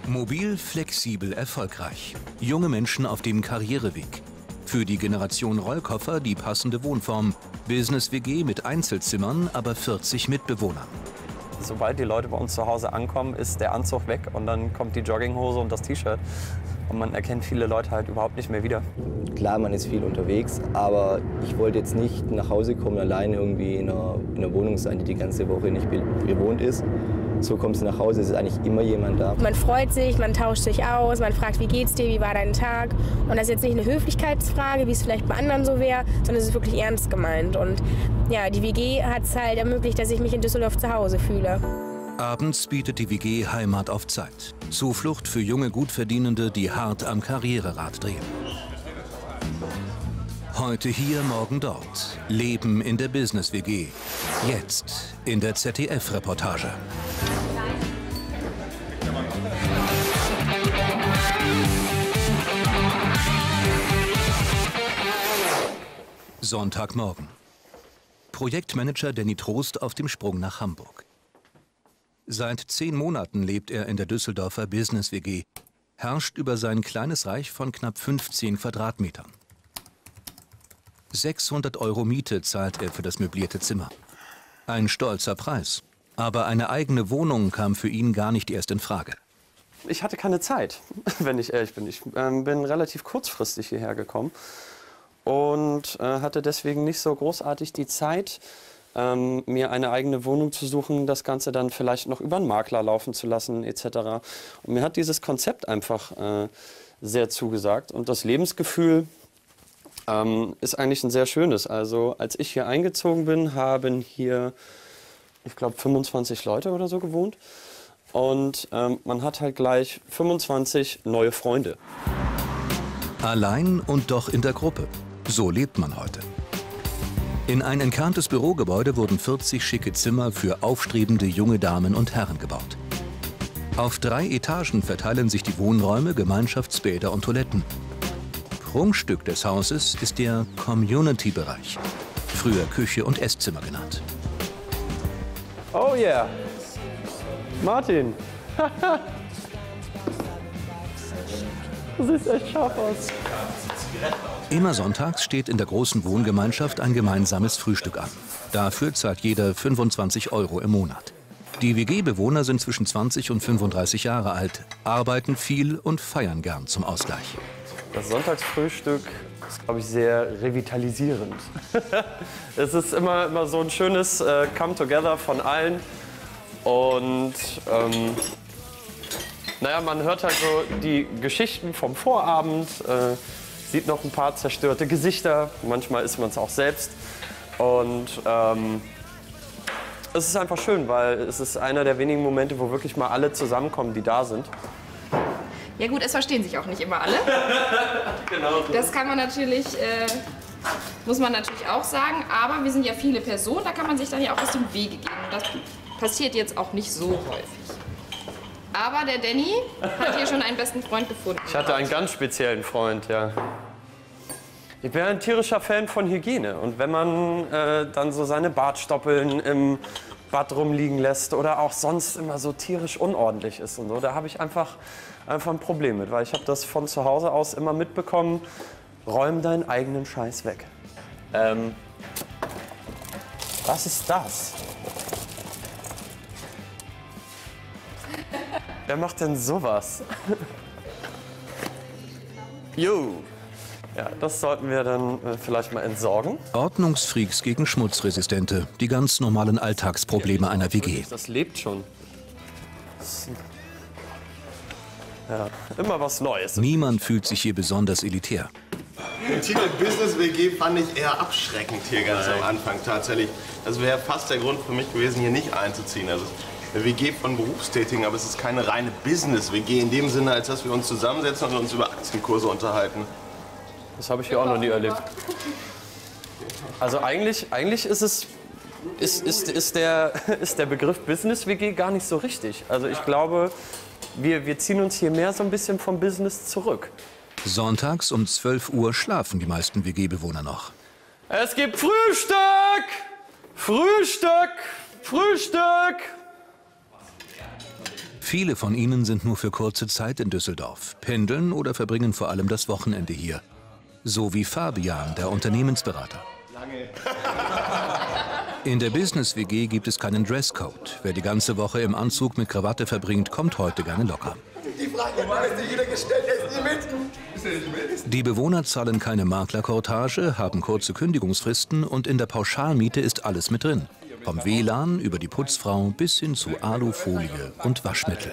Mobil, flexibel, erfolgreich. Junge Menschen auf dem Karriereweg. Für die Generation Rollkoffer die passende Wohnform. Business-WG mit Einzelzimmern, aber 40 Mitbewohnern. Sobald die Leute bei uns zu Hause ankommen, ist der Anzug weg und dann kommt die Jogginghose und das T-Shirt. Und man erkennt viele Leute halt überhaupt nicht mehr wieder. Klar, man ist viel unterwegs, aber ich wollte jetzt nicht nach Hause kommen, alleine irgendwie in einer Wohnung sein, die die ganze Woche nicht bewohnt ist. So kommst du nach Hause, es ist eigentlich immer jemand da. Man freut sich, man tauscht sich aus, man fragt, wie geht's dir, wie war dein Tag? Und das ist jetzt nicht eine Höflichkeitsfrage, wie es vielleicht bei anderen so wäre, sondern es ist wirklich ernst gemeint. Und ja, die WG hat es halt ermöglicht, dass ich mich in Düsseldorf zu Hause fühle. Abends bietet die WG Heimat auf Zeit. Zuflucht für junge Gutverdienende, die hart am Karriererad drehen. Heute hier, morgen dort. Leben in der Business-WG. Jetzt in der ZDF-Reportage. Sonntagmorgen. Projektmanager Danny Trost auf dem Sprung nach Hamburg. Seit 10 Monaten lebt er in der Düsseldorfer Business-WG, herrscht über sein kleines Reich von knapp 15 Quadratmetern. 600 € Miete zahlt er für das möblierte Zimmer. Ein stolzer Preis. Aber eine eigene Wohnung kam für ihn gar nicht erst in Frage. Ich hatte keine Zeit, wenn ich ehrlich bin. Ich bin relativ kurzfristig hierher gekommen und hatte deswegen nicht so großartig die Zeit, mir eine eigene Wohnung zu suchen, das Ganze dann vielleicht noch über einen Makler laufen zu lassen etc. Und mir hat dieses Konzept einfach sehr zugesagt und das Lebensgefühl ist eigentlich ein sehr schönes. Also als ich hier eingezogen bin, haben hier, ich glaube, 25 Leute oder so gewohnt und man hat halt gleich 25 neue Freunde. Allein und doch in der Gruppe. So lebt man heute. In ein entkerntes Bürogebäude wurden 40 schicke Zimmer für aufstrebende junge Damen und Herren gebaut. Auf 3 Etagen verteilen sich die Wohnräume, Gemeinschaftsbäder und Toiletten. Prunkstück des Hauses ist der Community-Bereich, früher Küche und Esszimmer genannt. Oh yeah, Martin. Du siehst echt scharf aus. Immer sonntags steht in der großen Wohngemeinschaft ein gemeinsames Frühstück an. Dafür zahlt jeder 25 € im Monat. Die WG-Bewohner sind zwischen 20 und 35 Jahre alt, arbeiten viel und feiern gern zum Ausgleich. Das Sonntagsfrühstück ist, glaube ich, sehr revitalisierend. Es ist immer so ein schönes Come-Together von allen. Und naja, man hört halt so die Geschichten vom Vorabend, sieht noch ein paar zerstörte Gesichter. Manchmal ist man es auch selbst. Und es ist einfach schön, weil es ist einer der wenigen Momente, wo wirklich mal alle zusammenkommen, die da sind. Ja gut, es verstehen sich auch nicht immer alle. Genau. Das kann man natürlich, muss man natürlich auch sagen. Aber wir sind ja viele Personen, da kann man sich dann ja auch aus dem Wege gehen. Und das passiert jetzt auch nicht so häufig. Aber der Danny hat hier schon einen besten Freund gefunden. Ich hatte einen ganz speziellen Freund, ja. Ich bin ein tierischer Fan von Hygiene. Und wenn man dann so seine Bartstoppeln im Bad rumliegen lässt oder auch sonst immer so tierisch unordentlich ist und so, da habe ich einfach ein Problem mit. Weil ich habe das von zu Hause aus immer mitbekommen, räum deinen eigenen Scheiß weg. Was ist das? Wer macht denn sowas? Jo. Ja, das sollten wir dann vielleicht mal entsorgen. Ordnungsfreaks gegen Schmutzresistente, die ganz normalen Alltagsprobleme einer WG. Das lebt schon. Ja, immer was Neues. Niemand fühlt sich hier besonders elitär. Den Titel Business WG fand ich eher abschreckend hier ganz am Anfang tatsächlich. Das wäre fast der Grund für mich gewesen, hier nicht einzuziehen. Also eine WG von Berufstätigen, aber es ist keine reine Business-WG in dem Sinne, als dass wir uns zusammensetzen und uns über Aktienkurse unterhalten. Das habe ich hier auch noch nie erlebt. Also eigentlich ist der Begriff Business-WG gar nicht so richtig. Also ich glaube, wir ziehen uns hier mehr so ein bisschen vom Business zurück. Sonntags um 12 Uhr schlafen die meisten WG-Bewohner noch. Es gibt Frühstück! Frühstück! Frühstück! Viele von ihnen sind nur für kurze Zeit in Düsseldorf, pendeln oder verbringen vor allem das Wochenende hier. So wie Fabian, der Unternehmensberater. In der Business-WG gibt es keinen Dresscode. Wer die ganze Woche im Anzug mit Krawatte verbringt, kommt heute gerne locker. Die Frage hat mir jeder gestellt, der ist nie mit. Die Bewohner zahlen keine Maklerkortage, haben kurze Kündigungsfristen und in der Pauschalmiete ist alles mit drin. Vom WLAN über die Putzfrau bis hin zu Alufolie und Waschmittel.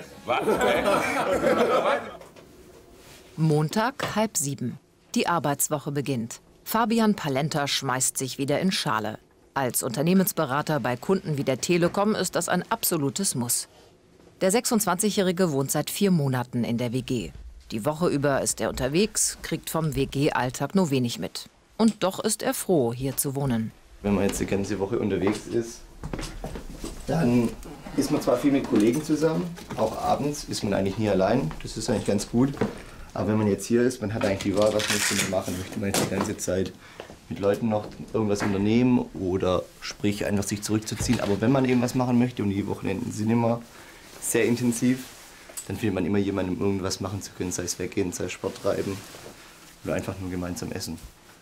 Montag, 6:30. Die Arbeitswoche beginnt. Fabian Palenta schmeißt sich wieder in Schale. Als Unternehmensberater bei Kunden wie der Telekom ist das ein absolutes Muss. Der 26-Jährige wohnt seit 4 Monaten in der WG. Die Woche über ist er unterwegs, kriegt vom WG-Alltag nur wenig mit. Und doch ist er froh, hier zu wohnen. Wenn man jetzt die ganze Woche unterwegs ist, dann ist man zwar viel mit Kollegen zusammen, auch abends ist man eigentlich nie allein, das ist eigentlich ganz gut. Aber wenn man jetzt hier ist, man hat eigentlich die Wahl, was möchte man machen, möchte man jetzt die ganze Zeit mit Leuten noch irgendwas unternehmen oder sprich einfach sich zurückzuziehen. Aber wenn man eben was machen möchte und die Wochenenden sind immer sehr intensiv, dann findet man immer jemanden, um irgendwas machen zu können, sei es weggehen, sei es Sport treiben oder einfach nur gemeinsam essen.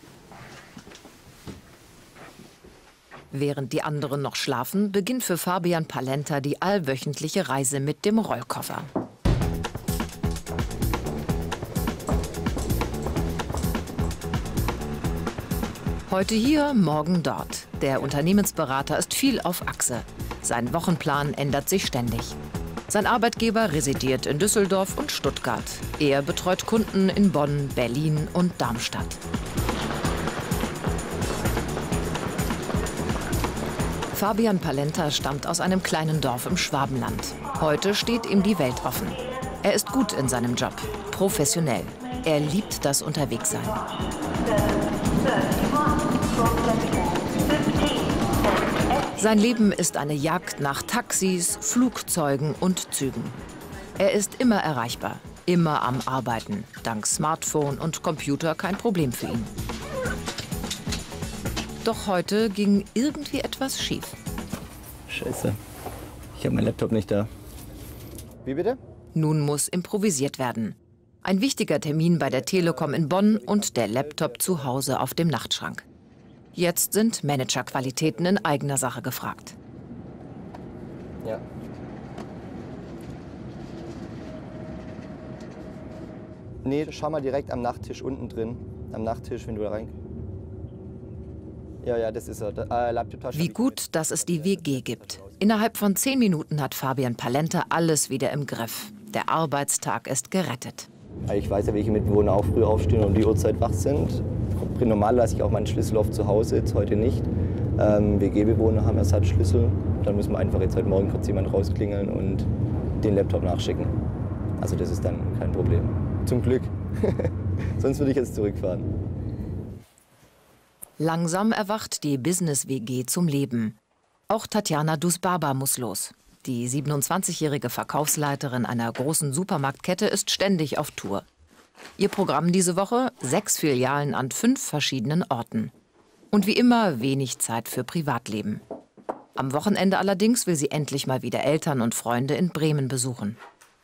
Während die anderen noch schlafen, beginnt für Fabian Palenta die allwöchentliche Reise mit dem Rollkoffer. Heute hier, morgen dort. Der Unternehmensberater ist viel auf Achse. Sein Wochenplan ändert sich ständig. Sein Arbeitgeber residiert in Düsseldorf und Stuttgart. Er betreut Kunden in Bonn, Berlin und Darmstadt. Fabian Palenta stammt aus einem kleinen Dorf im Schwabenland. Heute steht ihm die Welt offen. Er ist gut in seinem Job, professionell. Er liebt das Unterwegssein. Sein Leben ist eine Jagd nach Taxis, Flugzeugen und Zügen. Er ist immer erreichbar, immer am Arbeiten. Dank Smartphone und Computer kein Problem für ihn. Doch heute ging irgendwie etwas schief. Scheiße, ich habe meinen Laptop nicht da. Wie bitte? Nun muss improvisiert werden. Ein wichtiger Termin bei der Telekom in Bonn und der Laptop zu Hause auf dem Nachtschrank. Jetzt sind Managerqualitäten in eigener Sache gefragt. Ja. Nee, schau mal direkt am Nachttisch unten drin. Am Nachttisch, wenn du da rein... Ja, das ist er. Laptop. Wie gut, dass es die WG gibt. Innerhalb von 10 Minuten hat Fabian Palenta alles wieder im Griff. Der Arbeitstag ist gerettet. Ich weiß ja, welche Mitbewohner auch früh aufstehen und um die Uhrzeit wach sind. Normal lasse ich auch meinen Schlüssel oft zu Hause, jetzt heute nicht. WG-Bewohner haben Ersatzschlüssel. Dann müssen wir einfach jetzt heute Morgen kurz jemand rausklingeln und den Laptop nachschicken. Also das ist dann kein Problem. Zum Glück. Sonst würde ich jetzt zurückfahren. Langsam erwacht die Business-WG zum Leben. Auch Tatjana Dusbaba muss los. Die 27-jährige Verkaufsleiterin einer großen Supermarktkette ist ständig auf Tour. Ihr Programm diese Woche: 6 Filialen an 5 verschiedenen Orten. Und wie immer wenig Zeit für Privatleben. Am Wochenende allerdings will sie endlich mal wieder Eltern und Freunde in Bremen besuchen.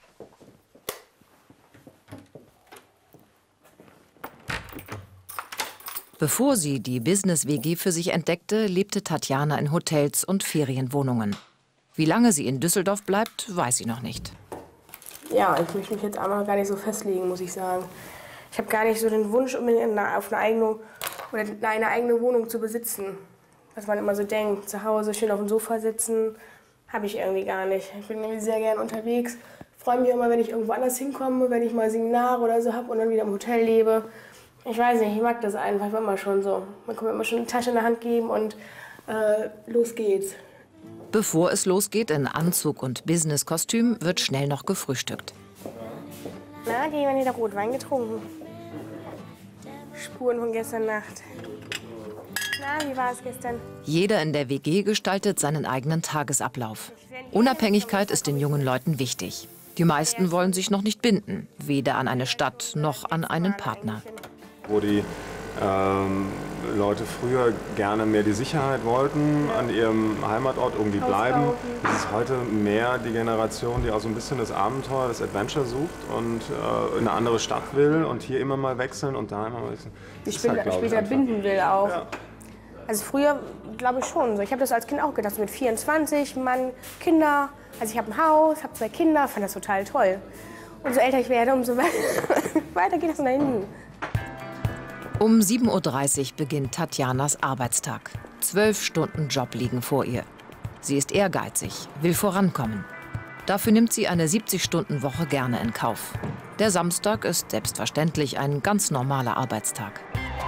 Bevor sie die Business-WG für sich entdeckte, lebte Tatjana in Hotels und Ferienwohnungen. Wie lange sie in Düsseldorf bleibt, weiß sie noch nicht. Ja, ich möchte mich jetzt einmal gar nicht so festlegen, muss ich sagen. Ich habe gar nicht so den Wunsch, unbedingt auf eine eigene Wohnung zu besitzen. Was man immer so denkt, zu Hause schön auf dem Sofa sitzen, habe ich irgendwie gar nicht. Ich bin irgendwie sehr gerne unterwegs. Freue mich immer, wenn ich irgendwo anders hinkomme, wenn ich mal Seminare oder so habe und dann wieder im Hotel lebe. Ich weiß nicht, ich mag das einfach, ich war immer schon so. Man kann mir immer schon eine Tasche in der Hand geben und los geht's. Bevor es losgeht in Anzug und Business-Kostüm, wird schnell noch gefrühstückt. Na, die haben wieder Rotwein getrunken. Spuren von gestern Nacht. Na, wie war es gestern? Jeder in der WG gestaltet seinen eigenen Tagesablauf. Unabhängigkeit ist den jungen Leuten wichtig. Die meisten wollen sich noch nicht binden, weder an eine Stadt noch an einen Partner. Wo die Leute früher gerne mehr die Sicherheit wollten, an ihrem Heimatort irgendwie bleiben. Es ist heute mehr die Generation, die auch so ein bisschen das Abenteuer, das Adventure sucht und in eine andere Stadt will und hier immer mal wechseln und da immer mal wechseln. Die später binden will auch. Ja. Also früher glaube ich schon so. Ich habe das als Kind auch gedacht, mit 24, Mann, Kinder. Also ich habe ein Haus, habe 2 Kinder, fand das total toll. Und so älter ich werde, umso weiter geht das nach hinten. Um 7:30 Uhr beginnt Tatjanas Arbeitstag. 12 Stunden Job liegen vor ihr. Sie ist ehrgeizig, will vorankommen. Dafür nimmt sie eine 70-Stunden-Woche gerne in Kauf. Der Samstag ist selbstverständlich ein ganz normaler Arbeitstag.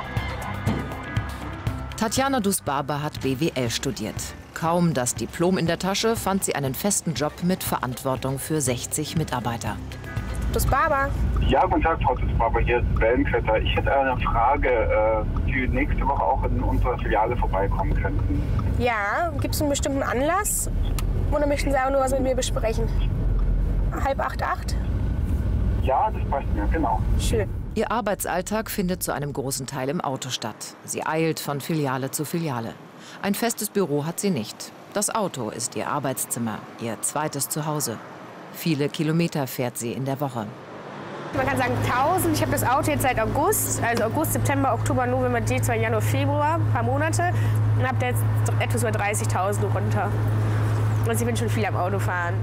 Tatjana Dusbaba hat BWL studiert. Kaum das Diplom in der Tasche, fand sie einen festen Job mit Verantwortung für 60 Mitarbeiter. Dusbaba. Ja, guten Tag, Frau Dusbaba, hier ist Wellenvetter. Ich hätte eine Frage, die nächste Woche auch in unserer Filiale vorbeikommen könnten. Ja, gibt es einen bestimmten Anlass? Oder möchten Sie auch nur was mit mir besprechen? 7:30, 8? Ja, das passt mir, genau. Schön. Ihr Arbeitsalltag findet zu einem großen Teil im Auto statt. Sie eilt von Filiale zu Filiale. Ein festes Büro hat sie nicht. Das Auto ist ihr Arbeitszimmer, ihr zweites Zuhause. Viele Kilometer fährt sie in der Woche. Man kann sagen 1000. Ich habe das Auto jetzt seit August, also August, September, Oktober, November, Dezember, Januar, Februar, ein paar Monate. Und habe da jetzt etwas über 30.000 runter. Also ich bin schon viel am Auto fahren.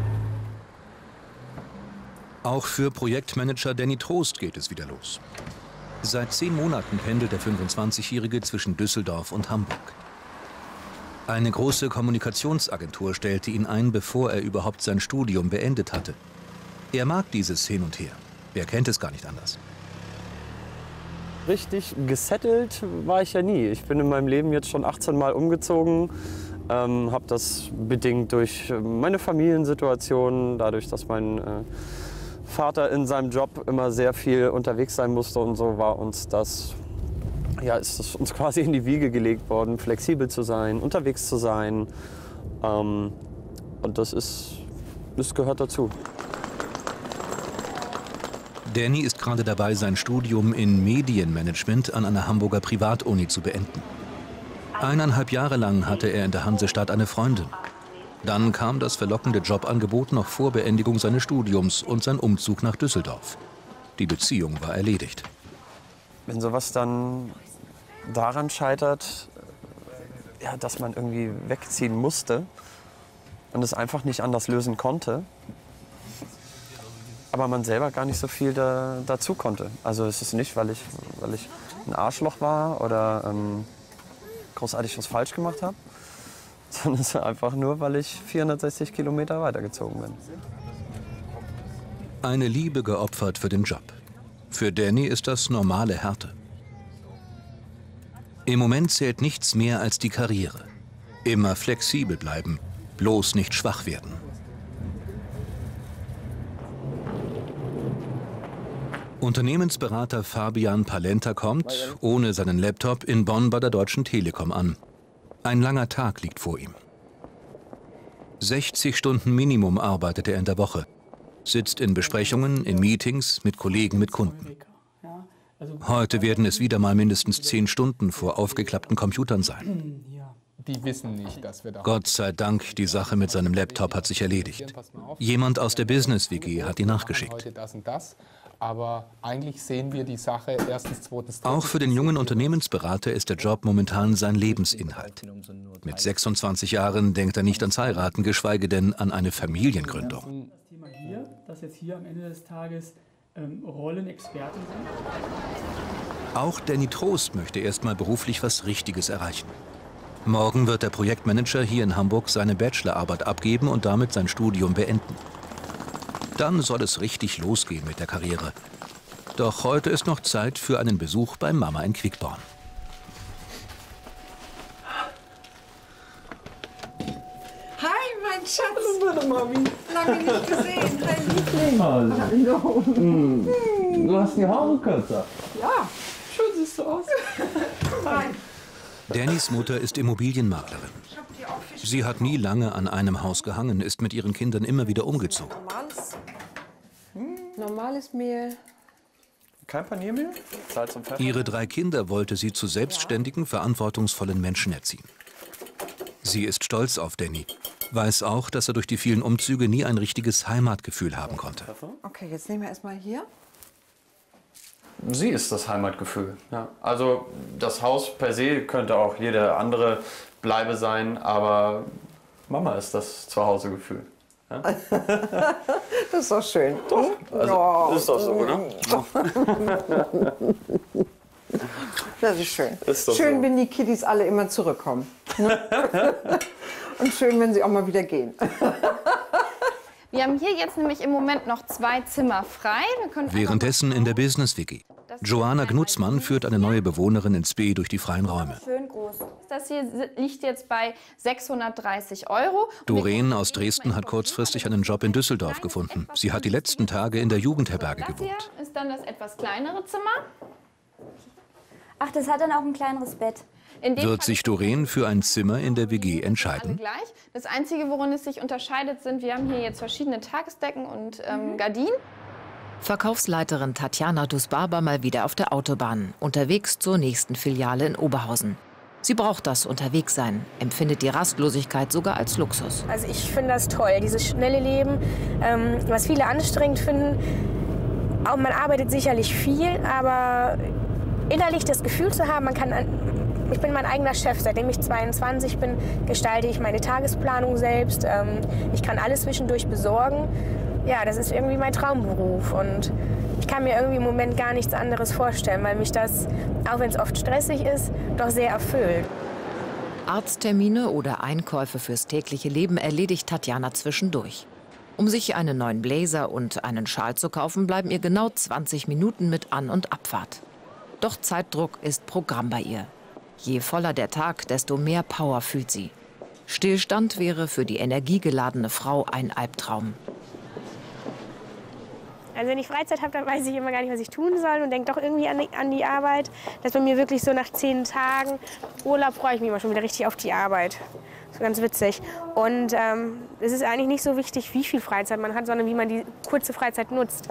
Auch für Projektmanager Danny Trost geht es wieder los. Seit 10 Monaten pendelt der 25-Jährige zwischen Düsseldorf und Hamburg. Eine große Kommunikationsagentur stellte ihn ein, bevor er überhaupt sein Studium beendet hatte. Er mag dieses Hin und Her. Wer kennt es gar nicht anders? Richtig gesettelt war ich ja nie. Ich bin in meinem Leben jetzt schon 18 Mal umgezogen. Habe das bedingt durch meine Familiensituation, dadurch, dass mein Vater in seinem Job immer sehr viel unterwegs sein musste und so war uns das, ja, ist es uns quasi in die Wiege gelegt worden, flexibel zu sein, unterwegs zu sein. Und das gehört dazu. Danny ist gerade dabei, sein Studium in Medienmanagement an einer Hamburger Privatuni zu beenden. 1,5 Jahre lang hatte er in der Hansestadt eine Freundin. Dann kam das verlockende Jobangebot noch vor Beendigung seines Studiums und sein Umzug nach Düsseldorf. Die Beziehung war erledigt. Wenn sowas dann daran scheitert, ja, dass man irgendwie wegziehen musste und es einfach nicht anders lösen konnte, aber man selber gar nicht so viel dazu konnte. Also es ist nicht, weil ich ein Arschloch war oder großartig was falsch gemacht habe, sondern es ist einfach nur, weil ich 460 Kilometer weitergezogen bin. Eine Liebe geopfert für den Job. Für Danny ist das normale Härte. Im Moment zählt nichts mehr als die Karriere. Immer flexibel bleiben, bloß nicht schwach werden. Unternehmensberater Fabian Palenta kommt, ohne seinen Laptop, in Bonn bei der Deutschen Telekom an. Ein langer Tag liegt vor ihm. 60 Stunden Minimum arbeitet er in der Woche. Sitzt in Besprechungen, in Meetings, mit Kollegen, mit Kunden. Heute werden es wieder mal mindestens 10 Stunden vor aufgeklappten Computern sein. Die wissen nicht, dass wir da. Gott sei Dank, die Sache mit seinem Laptop hat sich erledigt. Jemand aus der Business-WG hat ihn nachgeschickt. Aber eigentlich sehen wir die Sache erstens, zweitens. Auch für den jungen Unternehmensberater ist der Job momentan sein Lebensinhalt. Mit 26 Jahren denkt er nicht ans Heiraten, geschweige denn an eine Familiengründung. Das Thema hier, dass jetzt hier am Ende des Tages Rollenexperten sind. Auch Danny Trost möchte erstmal beruflich was Richtiges erreichen. Morgen wird der Projektmanager hier in Hamburg seine Bachelorarbeit abgeben und damit sein Studium beenden. Dann soll es richtig losgehen mit der Karriere. Doch heute ist noch Zeit für einen Besuch bei Mama in Quickborn. Hi, mein Schatz. Hallo, meine Mami. Lange nicht gesehen. Hi, Liebling. Hallo. Du hast die Haare kürzer. Ja, schön siehst du aus. Hi. Dannys Mutter ist Immobilienmaklerin. Sie hat nie lange an einem Haus gehangen, ist mit ihren Kindern immer wieder umgezogen. Normales Mehl. Kein Paniermehl? Salz und Pfeffer? Ihre 3 Kinder wollte sie zu selbstständigen, verantwortungsvollen Menschen erziehen. Sie ist stolz auf Danny, weiß auch, dass er durch die vielen Umzüge nie ein richtiges Heimatgefühl haben konnte. Okay, jetzt nehmen wir erstmal hier. Sie ist das Heimatgefühl. Ja. Also das Haus per se könnte auch jede andere Bleibe sein, aber Mama ist das Zuhausegefühl. Ja? Das ist doch schön. Doch, also ist doch so, oder? Das ist schön. Ist doch Schön, so. wenn die Kiddies alle immer zurückkommen. Und schön, wenn sie auch mal wieder gehen. Wir haben hier jetzt nämlich im Moment noch 2 Zimmer frei. Wir können Währenddessen in der Business-WG. Joanna Gnutzmann führt eine neue Bewohnerin ins B durch die freien Räume. schön groß. Das hier liegt jetzt bei 630 €. Doreen aus Dresden hat kurzfristig einen Job in Düsseldorf gefunden. Sie hat die letzten Tage in der Jugendherberge Das gewohnt. hier ist dann das etwas kleinere Zimmer. Ach, das hat dann auch ein kleineres Bett. Wird sich Doreen für ein Zimmer in der WG Alle entscheiden? gleich. Das Einzige, worin es sich unterscheidet, sind, wir haben hier jetzt verschiedene Tagesdecken und Gardinen. Verkaufsleiterin Tatjana Dusbarba mal wieder auf der Autobahn, unterwegs zur nächsten Filiale in Oberhausen. Sie braucht das Unterwegssein, empfindet die Rastlosigkeit sogar als Luxus. Also ich finde das toll, dieses schnelle Leben, was viele anstrengend finden. Auch man arbeitet sicherlich viel, aber innerlich das Gefühl zu haben, ich bin mein eigener Chef. Seitdem ich 22 bin, gestalte ich meine Tagesplanung selbst. Ich kann alles zwischendurch besorgen. Ja, das ist irgendwie mein Traumberuf und ich kann mir irgendwie im Moment gar nichts anderes vorstellen, weil mich das, auch wenn es oft stressig ist, doch sehr erfüllt. Arzttermine oder Einkäufe fürs tägliche Leben erledigt Tatjana zwischendurch. Um sich einen neuen Blazer und einen Schal zu kaufen, bleiben ihr genau 20 Minuten mit An- und Abfahrt. Doch Zeitdruck ist Programm bei ihr. Je voller der Tag, desto mehr Power fühlt sie. Stillstand wäre für die energiegeladene Frau ein Albtraum. Also wenn ich Freizeit habe, dann weiß ich immer gar nicht, was ich tun soll und denke doch irgendwie an die Arbeit. Das ist bei mir wirklich so nach 10 Tagen Urlaub freue ich mich immer schon wieder richtig auf die Arbeit. Das ist ganz witzig. Und es ist eigentlich nicht so wichtig, wie viel Freizeit man hat, sondern wie man die kurze Freizeit nutzt.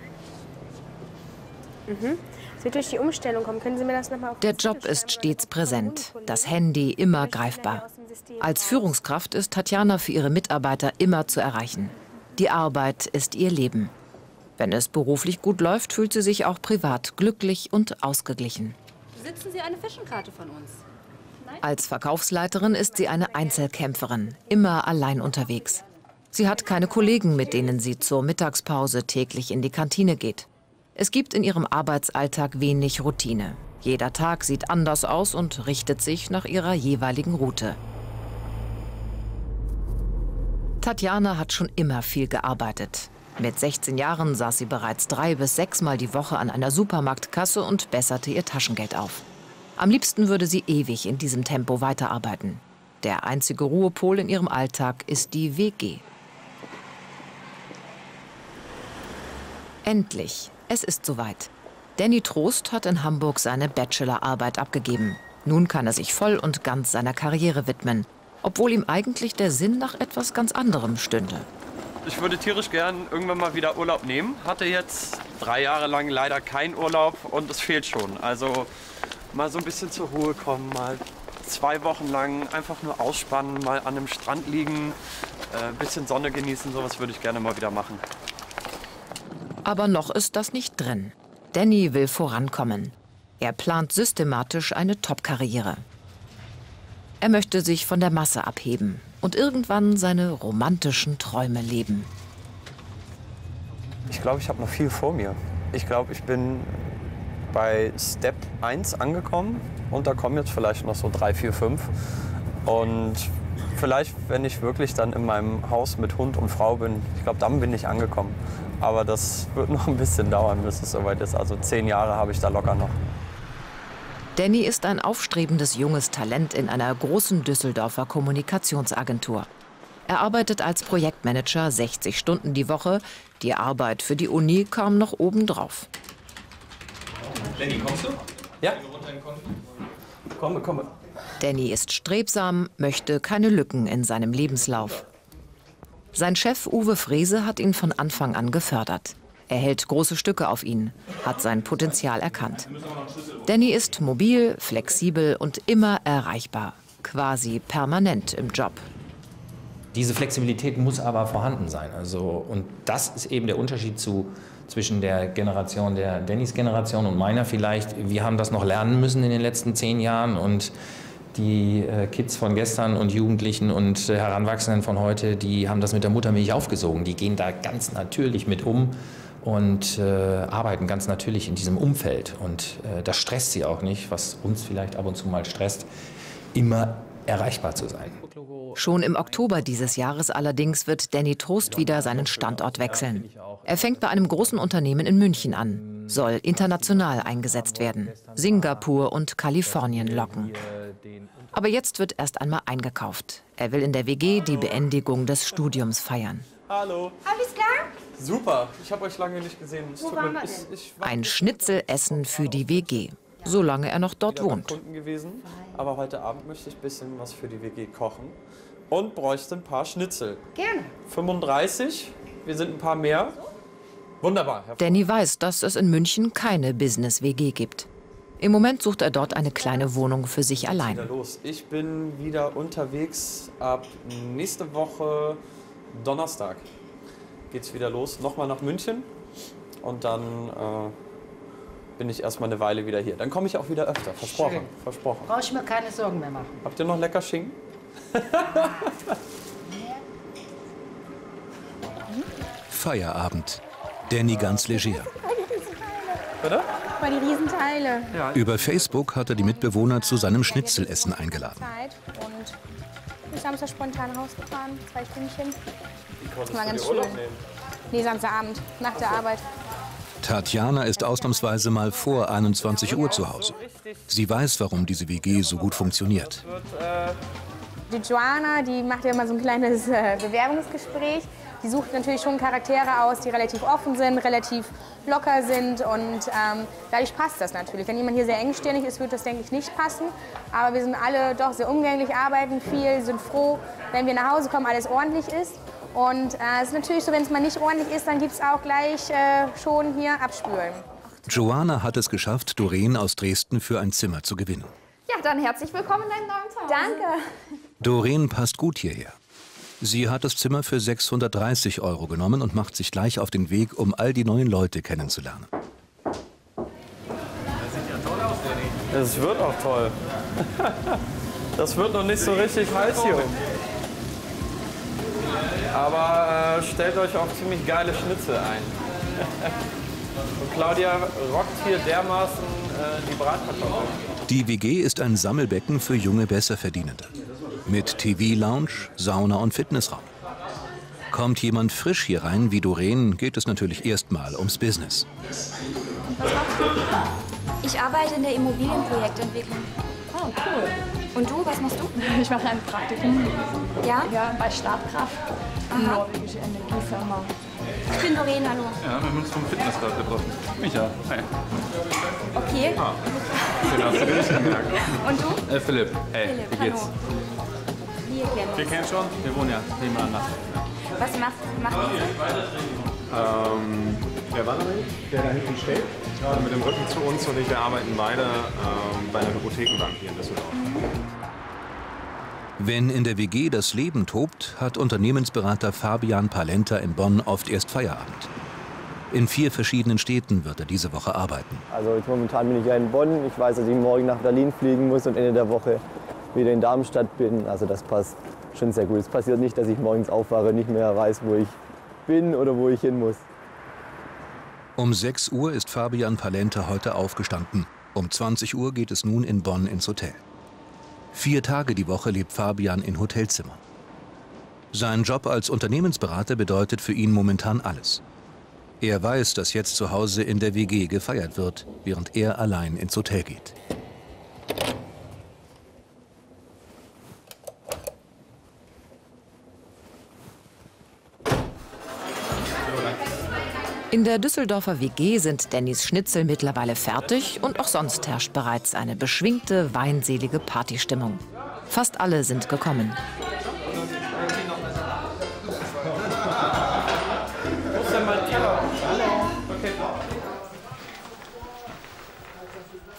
Es wird durch die Umstellung kommen. Können Sie mir das nochmal auf Der Job ist stets präsent, das Handy immer greifbar. Als Führungskraft ist Tatjana für ihre Mitarbeiter immer zu erreichen. Die Arbeit ist ihr Leben. Wenn es beruflich gut läuft, fühlt sie sich auch privat glücklich und ausgeglichen. Besitzen Sie eine Fashionkarte von uns? Als Verkaufsleiterin ist sie eine Einzelkämpferin, immer allein unterwegs. Sie hat keine Kollegen, mit denen sie zur Mittagspause täglich in die Kantine geht. Es gibt in ihrem Arbeitsalltag wenig Routine. Jeder Tag sieht anders aus und richtet sich nach ihrer jeweiligen Route. Tatjana hat schon immer viel gearbeitet. Mit 16 Jahren saß sie bereits 3 bis 6 Mal die Woche an einer Supermarktkasse und besserte ihr Taschengeld auf. Am liebsten würde sie ewig in diesem Tempo weiterarbeiten. Der einzige Ruhepol in ihrem Alltag ist die WG. Endlich, es ist soweit. Danny Trost hat in Hamburg seine Bachelorarbeit abgegeben. Nun kann er sich voll und ganz seiner Karriere widmen, obwohl ihm eigentlich der Sinn nach etwas ganz anderem stünde. Ich würde tierisch gern irgendwann mal wieder Urlaub nehmen. Hatte jetzt 3 Jahre lang leider keinen Urlaub und es fehlt schon. Also mal so ein bisschen zur Ruhe kommen, mal 2 Wochen lang einfach nur ausspannen, mal an einem Strand liegen, ein bisschen Sonne genießen, sowas würde ich gerne mal wieder machen. Aber noch ist das nicht drin. Danny will vorankommen. Er plant systematisch eine Top-Karriere. Er möchte sich von der Masse abheben und irgendwann seine romantischen Träume leben. Ich glaube, ich habe noch viel vor mir. Ich glaube, ich bin bei Step 1 angekommen und da kommen jetzt vielleicht noch so 3, 4, 5. Und vielleicht, wenn ich wirklich dann in meinem Haus mit Hund und Frau bin, ich glaube, dann bin ich angekommen. Aber das wird noch ein bisschen dauern, bis es soweit ist. Also 10 Jahre habe ich da locker noch. Danny ist ein aufstrebendes junges Talent in einer großen Düsseldorfer Kommunikationsagentur. Er arbeitet als Projektmanager 60 Stunden die Woche. Die Arbeit für die Uni kam noch obendrauf. Danny, kommst du? Ja. Komme. Danny ist strebsam, möchte keine Lücken in seinem Lebenslauf. Sein Chef Uwe Frese hat ihn von Anfang an gefördert. Er hält große Stücke auf ihn, hat sein Potenzial erkannt. Danny ist mobil, flexibel und immer erreichbar. Quasi permanent im Job. Diese Flexibilität muss aber vorhanden sein. Und das ist eben der Unterschied zwischen der Generation, der Dannys Generation und meiner vielleicht. Wir haben das noch lernen müssen in den letzten 10 Jahren und die Kids von gestern und Jugendlichen und Heranwachsenden von heute, die haben das mit der Muttermilch aufgesogen. Die gehen da ganz natürlich mit um und arbeiten ganz natürlich in diesem Umfeld. Und das stresst sie auch nicht, was uns vielleicht ab und zu mal stresst, immer erreichbar zu sein. Schon im Oktober dieses Jahres allerdings wird Danny Trost wieder seinen Standort wechseln. Er fängt bei einem großen Unternehmen in München an, soll international eingesetzt werden. Singapur und Kalifornien locken. Aber jetzt wird erst einmal eingekauft. Er will in der WG die Beendigung des Studiums feiern. Hallo. Alles klar? Super, ich habe euch lange nicht gesehen. Ein Schnitzelessen für die WG, solange er noch dort wohnt. Kunden gewesen, aber heute Abend möchte ich ein bisschen was für die WG kochen und bräuchte ein paar Schnitzel. Gerne. 35, wir sind ein paar mehr. Wunderbar. Danny weiß, dass es in München keine Business-WG gibt. Im Moment sucht er dort eine kleine Wohnung für sich allein. Ich bin wieder unterwegs ab nächste Woche Donnerstag. Geht's wieder los, nochmal nach München und dann bin ich erstmal eine Weile wieder hier. Dann komme ich auch wieder öfter, versprochen. Schön. Versprochen. Brauche ich mir keine Sorgen mehr machen. Habt ihr noch lecker Schinken? Feierabend. Danny ganz leger. Bitte? Mal die Riesenteile. Ja. Über Facebook hat er die Mitbewohner zu seinem Schnitzelessen eingeladen. Und bin Samstag spontan rausgefahren, 2 Stündchen. War ganz Urlaub schön. nehmen? Nee, Samstagabend, nach der Arbeit. Tatjana ist ausnahmsweise mal vor 21 Uhr zu Hause. Sie weiß, warum diese WG so gut funktioniert. Die Joanna, die macht ja immer so ein kleines Bewerbungsgespräch. Die sucht natürlich schon Charaktere aus, die relativ offen sind, relativ locker sind und dadurch passt das natürlich. Wenn jemand hier sehr engstirnig ist, wird das, denke ich, nicht passen. Aber wir sind alle doch sehr umgänglich, arbeiten viel, sind froh, wenn wir nach Hause kommen, alles ordentlich ist. Und es ist natürlich so, wenn es mal nicht ordentlich ist, dann gibt es auch gleich schon hier Abspülen. Joanna hat es geschafft, Doreen aus Dresden für ein Zimmer zu gewinnen. Ja, dann herzlich willkommen in deinem neuen Zuhause. Danke. Doreen passt gut hierher. Sie hat das Zimmer für 630 € genommen und macht sich gleich auf den Weg, um all die neuen Leute kennenzulernen. Es wird auch toll. Das wird noch nicht so richtig heiß hier oben. Aber stellt euch auch ziemlich geile Schnitzel ein. Und Claudia rockt hier dermaßen die Bratkartoffeln. Die WG ist ein Sammelbecken für junge Besserverdienende. Mit TV-Lounge, Sauna und Fitnessraum. Kommt jemand frisch hier rein wie Doreen, geht es natürlich erstmal ums Business. Was machst du? Ich arbeite in der Immobilienprojektentwicklung. Oh, cool. Und du, was machst du? Ich mache ein Praktikum. Ja? Ja, bei Startkraft, eine norwegische Energiefirma. Ich bin Doreen, hallo. Ja, wir haben uns vom Fitnessclub getroffen. Micha, hi. Okay. Ah, schön, hast du dich gemerkt. Und du? Philipp, hey, Philipp, wie geht's? hallo. Wir kennen schon? Wir wohnen ja nebeneinander. Was macht ihr? Der Wanderer, der da hinten steht, mit dem Rücken zu uns und ich, wir arbeiten beide bei einer Hypothekenbank hier in Düsseldorf. Wenn in der WG das Leben tobt, hat Unternehmensberater Fabian Palenta in Bonn oft erst Feierabend. In 4 verschiedenen Städten wird er diese Woche arbeiten. Also jetzt momentan bin ich ja in Bonn. Ich weiß, dass ich morgen nach Berlin fliegen muss und Ende der Woche wieder in Darmstadt bin. Also das passt schon sehr gut. Es passiert nicht, dass ich morgens aufwache und nicht mehr weiß, wo ich bin oder wo ich hin muss. Um 6 Uhr ist Fabian Palenta heute aufgestanden. Um 20 Uhr geht es nun in Bonn ins Hotel. 4 Tage die Woche lebt Fabian in Hotelzimmern. Sein Job als Unternehmensberater bedeutet für ihn momentan alles. Er weiß, dass jetzt zu Hause in der WG gefeiert wird, während er allein ins Hotel geht. In der Düsseldorfer WG sind Dannys Schnitzel mittlerweile fertig und auch sonst herrscht bereits eine beschwingte, weinselige Partystimmung. Fast alle sind gekommen. Wo ist denn mein Teller? Hallo.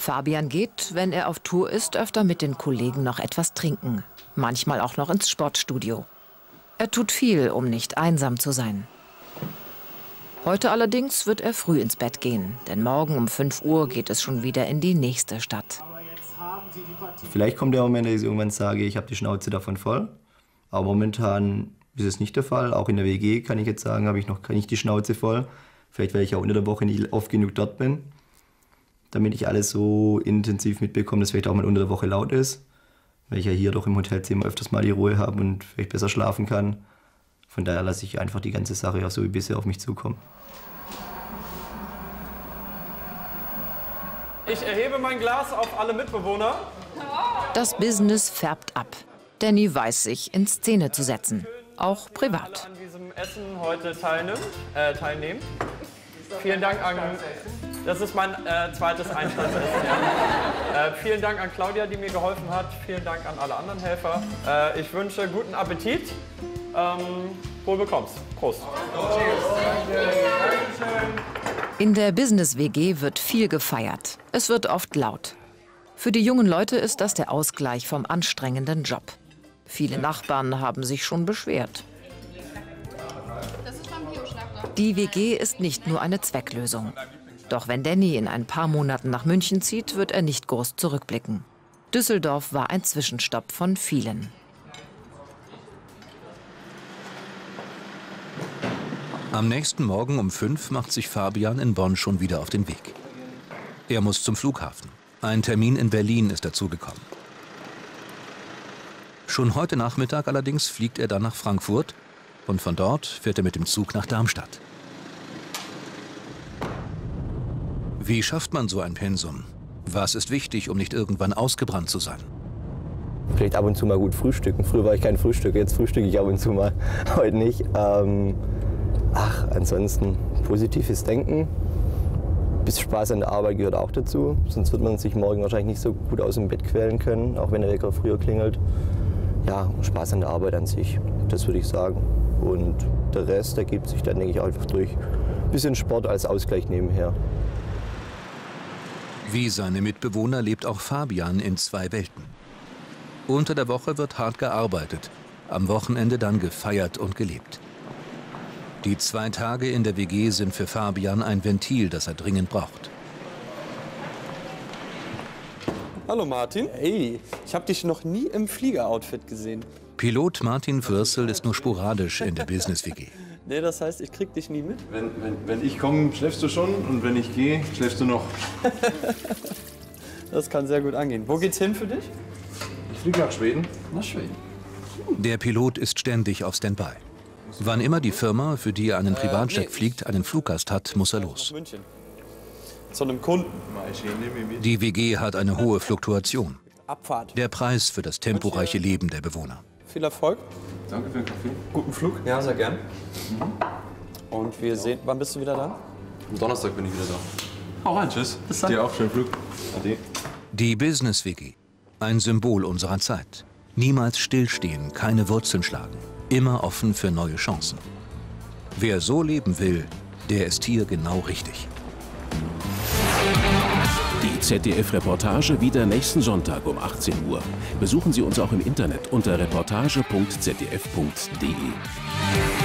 Fabian geht, wenn er auf Tour ist, öfter mit den Kollegen noch etwas trinken. Manchmal auch noch ins Sportstudio. Er tut viel, um nicht einsam zu sein. Heute allerdings wird er früh ins Bett gehen, denn morgen um 5 Uhr geht es schon wieder in die nächste Stadt. Vielleicht kommt der Moment, dass ich irgendwann sage, ich habe die Schnauze davon voll. Aber momentan ist es nicht der Fall. Auch in der WG kann ich jetzt sagen, habe ich noch nicht die Schnauze voll. Vielleicht, weil ich auch unter der Woche nicht oft genug dort bin. Damit ich alles so intensiv mitbekomme, dass vielleicht auch mal unter der Woche laut ist. Weil ich ja hier doch im Hotelzimmer öfters mal die Ruhe habe und vielleicht besser schlafen kann. Von daher lasse ich einfach die ganze Sache auch so wie bisher auf mich zukommen. Ich erhebe mein Glas auf alle Mitbewohner. Das Business färbt ab. Danny weiß sich in Szene zu setzen, auch privat. An diesem Essen heute teilnehmen. Vielen Dank an... Das ist mein zweites Einstandsessen. Ja. Vielen Dank an Claudia, die mir geholfen hat. Vielen Dank an alle anderen Helfer. Ich wünsche guten Appetit. Wohl bekommst. Prost. In der Business-WG wird viel gefeiert. Es wird oft laut. Für die jungen Leute ist das der Ausgleich vom anstrengenden Job. Viele Nachbarn haben sich schon beschwert. Die WG ist nicht nur eine Zwecklösung. Doch wenn Danny in ein paar Monaten nach München zieht, wird er nicht groß zurückblicken. Düsseldorf war ein Zwischenstopp von vielen. Am nächsten Morgen um 5 macht sich Fabian in Bonn schon wieder auf den Weg. Er muss zum Flughafen. Ein Termin in Berlin ist dazugekommen. Schon heute Nachmittag allerdings fliegt er dann nach Frankfurt und von dort fährt er mit dem Zug nach Darmstadt. Wie schafft man so ein Pensum? Was ist wichtig, um nicht irgendwann ausgebrannt zu sein? Vielleicht ab und zu mal gut frühstücken. Früher war ich kein Frühstücker, jetzt frühstücke ich ab und zu mal. Heute nicht. Ansonsten positives Denken. Ein bisschen Spaß an der Arbeit gehört auch dazu. Sonst wird man sich morgen wahrscheinlich nicht so gut aus dem Bett quälen können, auch wenn der Wecker früher klingelt. Ja, Spaß an der Arbeit an sich, das würde ich sagen. Und der Rest ergibt sich dann, denke ich, einfach durch ein bisschen Sport als Ausgleich nebenher. Wie seine Mitbewohner lebt auch Fabian in 2 Welten. Unter der Woche wird hart gearbeitet, am Wochenende dann gefeiert und gelebt. Die 2 Tage in der WG sind für Fabian ein Ventil, das er dringend braucht. Hallo Martin. Hey, ich habe dich noch nie im Fliegeroutfit gesehen. Pilot Martin Vörsel ist nur sporadisch in der Business-WG. Nee, das heißt, ich krieg dich nie mit? Wenn ich komme, schläfst du schon und wenn ich gehe, schläfst du noch. Das kann sehr gut angehen. Wo geht's hin für dich? Ich fliege nach Schweden. Nach Schweden. Der Pilot ist ständig auf Standby. Wann immer die Firma, für die er einen Privatjet fliegt, einen Fluggast hat, muss er los. München. Zu einem Kunden. Die WG hat eine hohe Fluktuation. Abfahrt. Der Preis für das temporeiche Leben der Bewohner. Viel Erfolg. Danke für den Kaffee. Guten Flug. Ja, sehr gern. Und wir sehen, wann bist du wieder da? Am Donnerstag bin ich wieder da. Hau rein, tschüss. Bis dann. Dir auch, schönen Flug. Ade. Die Business-WG. Ein Symbol unserer Zeit. Niemals stillstehen, keine Wurzeln schlagen. Immer offen für neue Chancen. Wer so leben will, der ist hier genau richtig. Die ZDF-Reportage wieder nächsten Sonntag um 18 Uhr. Besuchen Sie uns auch im Internet unter reportage.zdf.de.